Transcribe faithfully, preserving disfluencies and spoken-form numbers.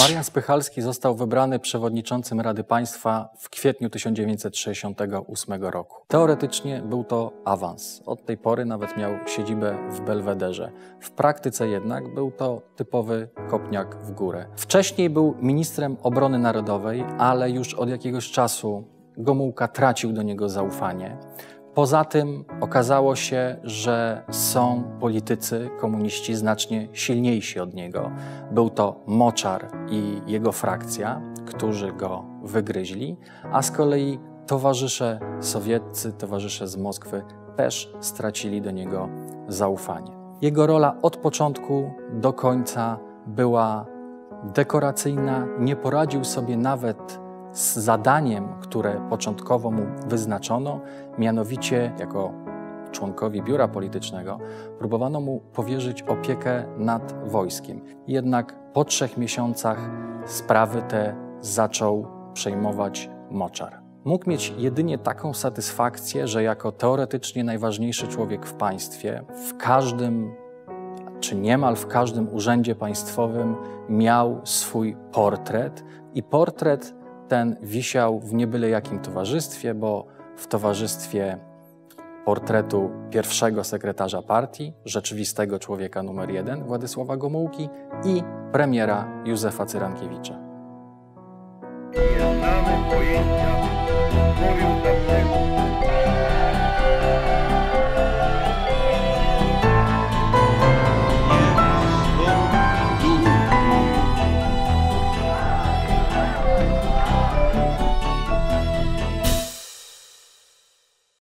Marian Spychalski został wybrany przewodniczącym Rady Państwa w kwietniu tysiąc dziewięćset sześćdziesiątego ósmego roku. Teoretycznie był to awans. Od tej pory nawet miał siedzibę w Belwederze. W praktyce jednak był to typowy kopniak w górę. Wcześniej był ministrem obrony narodowej, ale już od jakiegoś czasu Gomułka tracił do niego zaufanie. Poza tym okazało się, że są politycy, komuniści znacznie silniejsi od niego. Był to Moczar i jego frakcja, którzy go wygryźli, a z kolei towarzysze sowieccy, towarzysze z Moskwy też stracili do niego zaufanie. Jego rola od początku do końca była dekoracyjna, nie poradził sobie nawet z zadaniem, które początkowo mu wyznaczono, mianowicie jako członkowi biura politycznego próbowano mu powierzyć opiekę nad wojskiem. Jednak po trzech miesiącach sprawy te zaczął przejmować Moczar. Mógł mieć jedynie taką satysfakcję, że jako teoretycznie najważniejszy człowiek w państwie, w każdym czy niemal w każdym urzędzie państwowym miał swój portret i portret ten wisiał w niebyle jakim towarzystwie, bo w towarzystwie portretu pierwszego sekretarza partii, rzeczywistego człowieka numer jeden, Władysława Gomułki i premiera Józefa Cyrankiewicza. Nie mamy pojęcia, mówił